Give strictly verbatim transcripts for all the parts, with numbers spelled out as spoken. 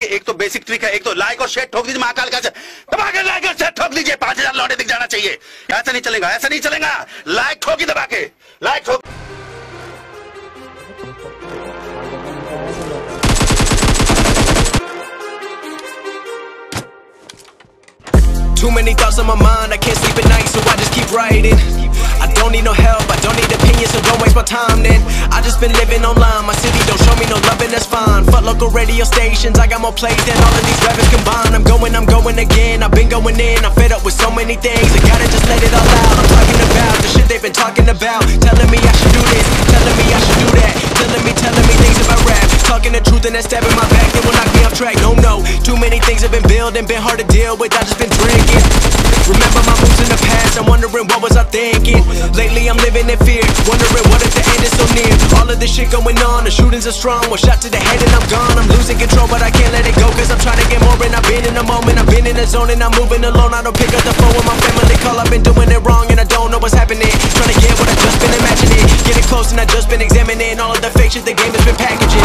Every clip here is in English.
एक तो basic trick है, एक तो लाइक और शेयर ठोक दीजिए महाकाल का, दबा के लाइक और शेयर ठोक दीजिए, पांच हजार लौटे दिख जाना चाहिए। ऐसा नहीं चलेगा, ऐसा नहीं चलेगा, लाइक ठोकी दबा के, लाइक ठोक। Too many thoughts on my mind, I can't sleep at night, so I just keep writing. I don't need no help, I don't need opinions, so don't waste my time then. I just been living online, my city don't show me no love and that's fine. Fuck local radio stations, I got more plays than all of these rappers combined. I'm going, I'm going again, I've been going in, I'm fed up with so many things, I gotta just let it all out. I'm talking about the shit they've been talking about, telling me I should do this, telling me I should do that, telling me, telling me things about rap, talking the truth and that stabbing my back, they will knock me off track. No, no, too many things have been building, been hard to deal with, I just been drinking. Remember my moves in the past, I'm wondering what was I thinking. Lately I'm living in fear, wondering what if the end is so near. All of this shit going on, the shootings are strong, one shot to the head and I'm gone. I'm losing control but I can't let it go, cause I'm trying to get more. And I've been in the moment, I've been in the zone, and I'm moving alone. I don't pick up the phone when my family call, I've been doing it wrong and I don't know what's happening. Trying to get what I just been imagining, getting close and I just been examining all of the fake shit the game has been packaging.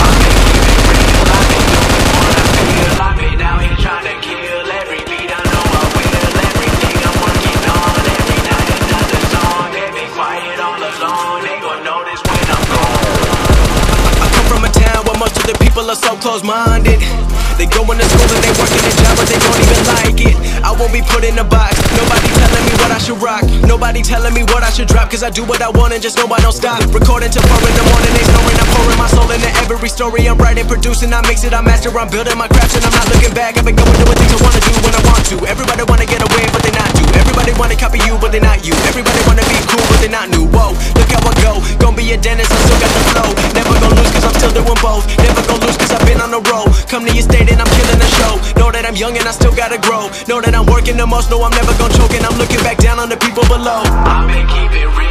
I've been out here trying to kill every beat, I know I will. Everything I'm working on, every night another song. They be quiet all alone, they gon' notice when I'm gone. I come from a town where most of the people are so close-minded. They go into school and they work in a job but they don't even like it. I won't be put in a box, nobody telling me what I should rock, nobody telling me what I should drop, cause I do what I want and just know I don't stop. Recording till four in the morning, they snoring, I'm pouring my soul into every story. I'm writing, producing, I mix it, I master, I'm building my craft and I'm not looking back. I've been going doing things I wanna do when I want to. Everybody wanna get away but they not do, everybody wanna copy you but they not you, everybody wanna be cool but they not new. Whoa, look how I go, gon' be a dentist, I still got the flow. Never gon' lose cause I'm still doing both, never gon' lose cause I've been on the road. Come to your state and I'm killing the show, know that I'm young and I still gotta grow, know that I'm working the most, know I'm never gon' choke, and I'm looking back down on the people below. I've been keeping real.